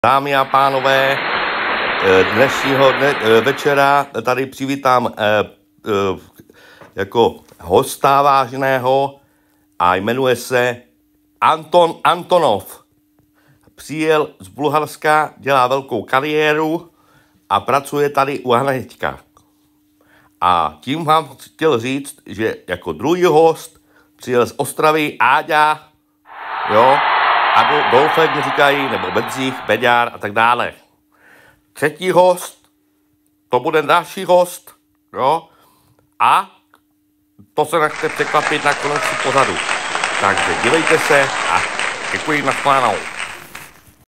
Dámy a pánové, dnešního večera tady přivítám jako hosta vážného a jmenuje se Anton Antonov. Přijel z Bulharska, dělá velkou kariéru a pracuje tady u Hnedka. A tím vám chtěl říct, že jako druhý host přijel z Ostravy Áďa, jo, a Dolfek mu říkají, nebo Bedřich, Beďár a tak dále. Třetí host, to bude další host, jo, a to se nechte překvapit na konci pořadu. Takže dívejte se a děkuji na shledanou.